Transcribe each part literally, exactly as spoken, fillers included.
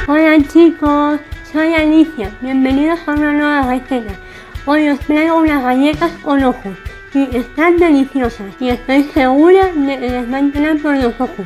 Hola chicos, soy Alicia, bienvenidos a una nueva receta. Hoy os traigo unas galletas Olojo y están deliciosas y estoy segura de que les va a entrar por los ojos.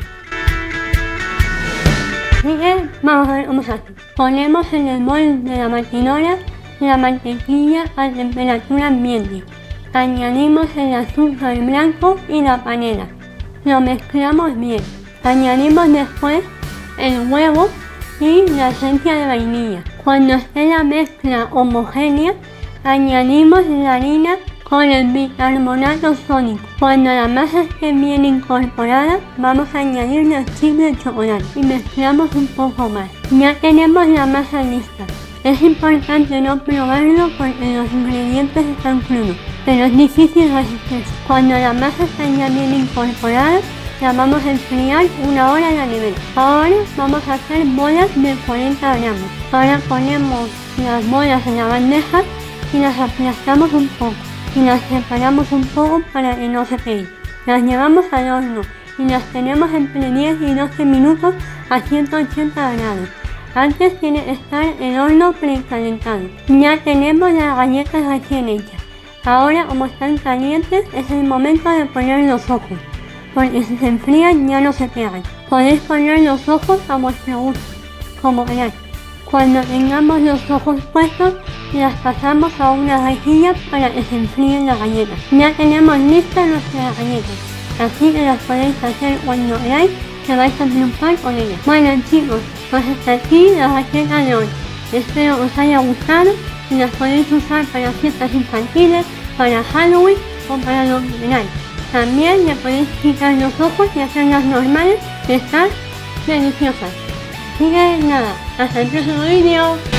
Así que vamos a ver cómo se hace. Ponemos en el bol de la batidora la mantequilla a temperatura ambiente. Añadimos el azúcar blanco y la panela. Lo mezclamos bien. Añadimos después el huevo y la esencia de vainilla. Cuando esté la mezcla homogénea, añadimos la harina con el bicarbonato sódico. Cuando la masa esté bien incorporada, vamos a añadir los chips de chocolate y mezclamos un poco más. Ya tenemos la masa lista. Es importante no probarlo porque los ingredientes están crudos, pero es difícil resistirse. Cuando la masa está ya bien incorporada, la vamos a enfriar una hora en la nevera. Ahora vamos a hacer bolas de cuarenta gramos. Ahora ponemos las bolas en la bandeja y las aplastamos un poco y las separamos un poco para que no se peguen. Las llevamos al horno y las tenemos entre diez y doce minutos a ciento ochenta grados. Antes tiene que estar el horno precalentado. Ya tenemos las galletas recién hechas. Ahora, como están calientes, es el momento de poner los ojos, porque si se enfrían ya no se pegan. Podéis poner los ojos a vuestro gusto, como queráis. Cuando tengamos los ojos puestos, las pasamos a una rejilla para que se enfríen las galletas. Ya tenemos listas nuestras galletas, así que las podéis hacer cuando queráis, que vais a triunfar con ellas. Bueno chicos, pues hasta aquí la receta de hoy. Espero que os haya gustado y las podéis usar para fiestas infantiles, para Halloween o para lo que queráis. También le podéis quitar los ojos y hacerlas normales, que están deliciosas. Así que nada, hasta el próximo vídeo.